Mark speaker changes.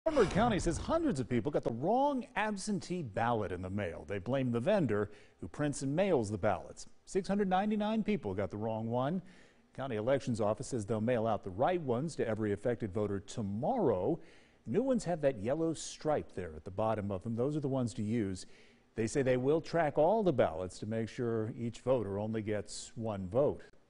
Speaker 1: Spartanburg County says hundreds of people got the wrong absentee ballot in the mail. They blame the vendor who prints and mails the ballots. 699 people got the wrong one. County Elections Office says they'll mail out the right ones to every affected voter tomorrow. New ones have that yellow stripe there at the bottom of them. Those are the ones to use. They say they will track all the ballots to make sure each voter only gets one vote.